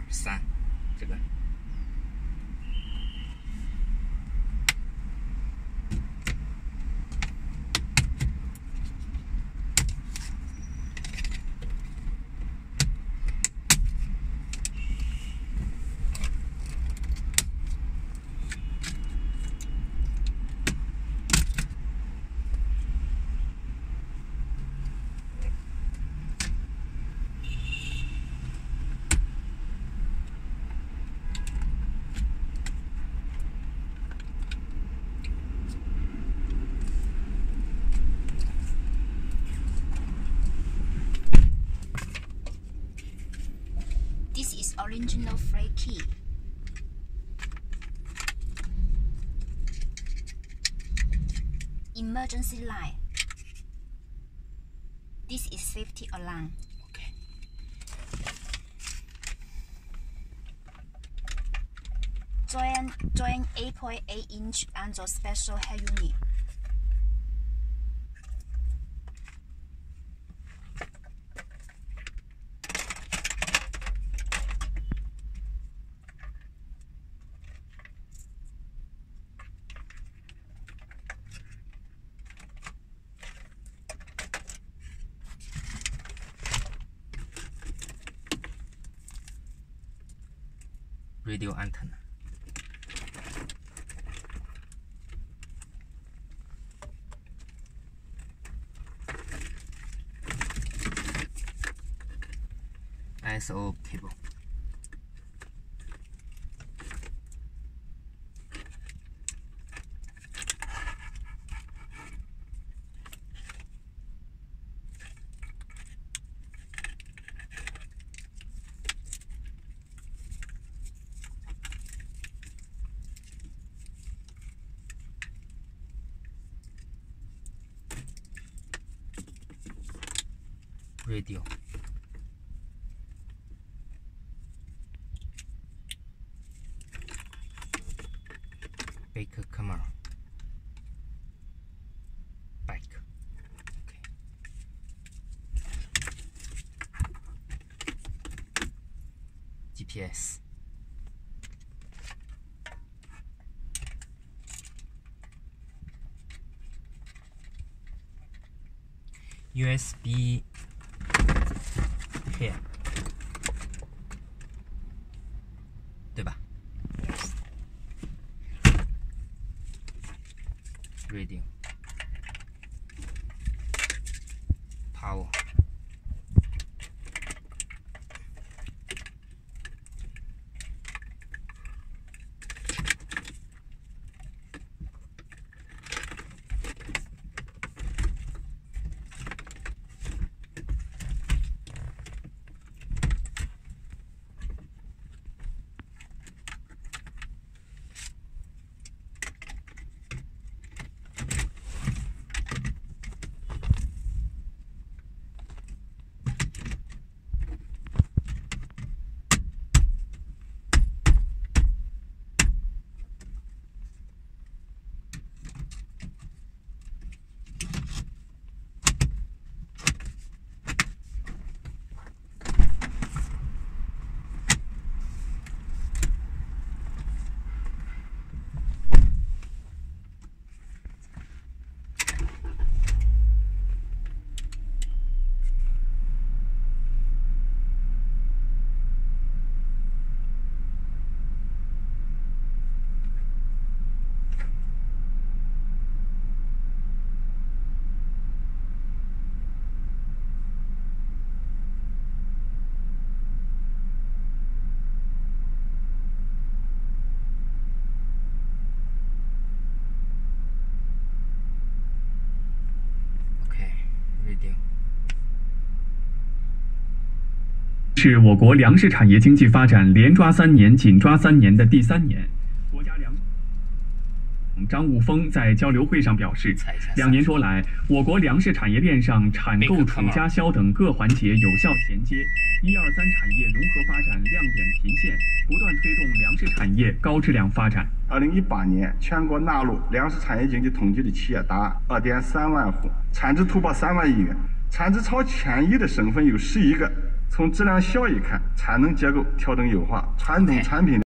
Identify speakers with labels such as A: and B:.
A: 3，这个。
B: This is original freight key. Emergency line. This is safety alarm.
A: Okay.
B: Join 8.8-inch and the special head unit.
A: Radio antenna. ISO cable. Radio. Baker camera. Bike. Okay. GPS. USB here. 对吧？
B: Yes.
A: Radio. Power. Radio.
C: 是我国粮食产业经济发展连抓3年、紧抓3年的第3年。国家粮张悟峰在交流会上表示，2年多来，我国粮食产业链上产购、储、加、销等各环节有效衔接，1、2、3产业融合发展亮点频现，不断推动粮食产业高质量发展。
D: 2018年，全国纳入粮食产业经济统计的企业达2.3万户，产值突破3万亿元，产值超1000亿的省份有11个， 从质量效益看，产能结构调整优化，传统产品。